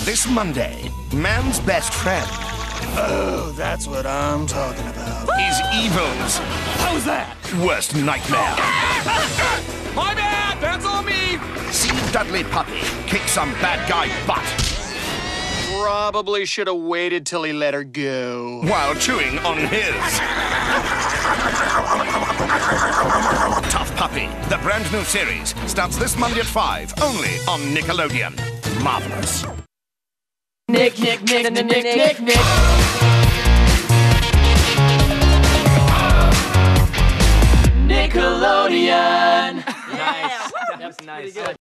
This Monday, man's best friend Oh, that's what I'm talking about. is evil's How's that? worst nightmare. My bad! That's on me! See Dudley Puppy kick some bad guy butt Probably should have waited till he let her go. while chewing on his. Tough Puppy, the brand new series, starts this Monday at 5, only on Nickelodeon. Marvelous. Nick. Nickelodeon. Nice. That was nice.